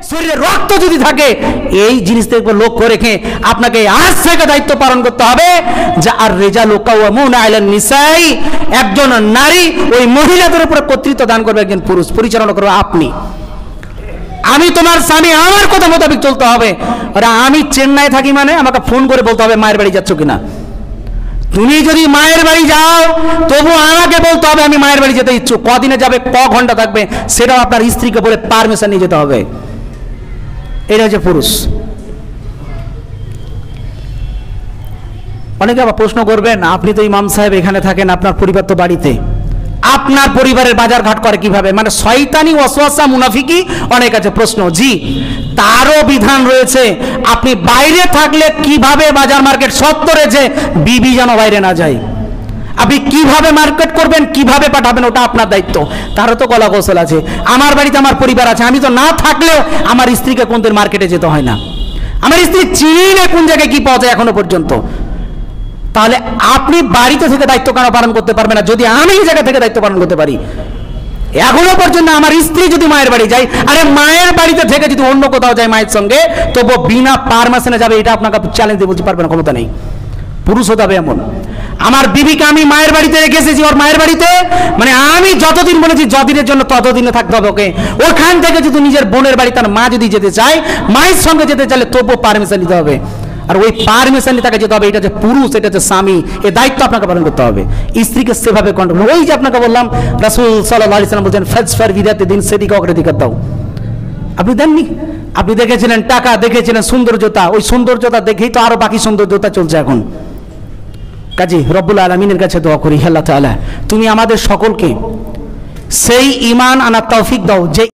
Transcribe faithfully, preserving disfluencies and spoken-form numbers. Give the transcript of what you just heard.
শরীরে রক্ত যদি থাকে, এই জিনিসটা একবার লক্ষ্য রেখে আপনাকে আজ থেকে দায়িত্ব পালন করতে হবে যে আর রিজালু কাওয়ামুনা আলান নিসাই, একজন নারী ওই মহিলাদের উপরে কর্তৃত্ব দান করবে একজন পুরুষ, পরিচালনা করবে আপনি। আমি তোমার স্বামী, আমার কথা মোতাবেক চলতে হবে। আরে আমি চেন্নাই থাকি মানে আমাকে ফোন করে বলতে হবে মায়ের বাড়ি যাচ্ছ কিনা। তুমি যদি মায়ের বাড়ি যাও তবু আমাকে বলতে হবে আমি মায়ের বাড়ি যেতে ইচ্ছুক। কদিনে যাবে, ক ঘন্টা থাকবে, সেটাও আপনার স্ত্রীকে বলে পারমিশন নিয়ে যেতে হবে। এটা হচ্ছে পুরুষ। অনেকে আবার প্রশ্ন করবেন, আপনি তো ইমাম সাহেব এখানে থাকেন, আপনার পরিবার তো বাড়িতে, আপনার পরিবারের বাজার ঘাট করে কিভাবে? মানে শয়তানি ওয়াসওয়াসা মুনাফিকি অনেক আছে প্রশ্ন। জি, তারও বিধান রয়েছে। আপনি বাইরে থাকলে কিভাবে বাজার মার্কেট সত্য রয়েছে, বিবি যেন বাইরে না যায়। আপনি কিভাবে মার্কেট করবেন, কিভাবে পাঠাবেন, ওটা আপনার দায়িত্ব। তারও তো কলা কৌশল আছে। আমার বাড়িতে আমার পরিবার আছে, আমি তো না থাকলেও আমার স্ত্রীকে কোনদিন মার্কেটে যেতে হয় না। আমার স্ত্রী চিনি না কোন জায়গায় কি পাওয়া যায় এখনো পর্যন্ত। তাহলে আপনি বাড়িতে থেকে দায়িত্ব কেন পালন করতে পারবেন না, যদি আমি এই জায়গা থেকে দায়িত্ব পালন করতে পারি? এখনো পর্যন্ত আমার স্ত্রী যদি মায়ের বাড়ি যায়, আরে মায়ের বাড়িতে থেকে যদি অন্য কোথাও যায় মায়ের সঙ্গে, তবু বিনা পারমিশনে যাবে, এটা আপনাকে চ্যালেঞ্জ দিয়ে বলতে পারবেন, ক্ষমতা নেই। পুরুষ হতে হবে এমন। আমার বিবিকে আমি মায়ের বাড়িতে রেখে এসেছি, ওর মায়ের বাড়িতে, মানে আমি যতদিন বলেছি যতদিনের জন্য ততদিনে থাকতে হবে ওকে। ওখান থেকে যদি নিজের বোনের বাড়ি তার মা যদি যেতে চায়, মায়ের সঙ্গে যেতে চাইলে তবুও পারমিশন নিতে হবে। আর ওই পারমিশন নিয়ে তাকে যেতে হবে। এটা যে পুরুষ, এটা যে স্বামী, এই দায়িত্ব আপনাকে পালন করতে হবে। স্ত্রীকে সেভাবে কন্ট্রোল। ওই যে আপনাকে বললাম রাসূল সাল্লাল্লাহু আলাইহি ওয়াসাল্লাম বলেছেন ফাজফার বিদাতি দিন সেদিকে অগ্রাধিকার দাও। আপনি দেননি? আপনি দেখেছিলেন টাকা, দেখেছিলেন সৌন্দর্যতা, ওই সৌন্দর্যতা দেখেই তো আরো বাকি সৌন্দর্যতা চলছে এখন। কাজী রব্বুল আলামিনের কাছে দোয়া করি, আল্লাহ তাআলা তুমি আমাদের সকলকে সেই ঈমান আনার তৌফিক দাও যে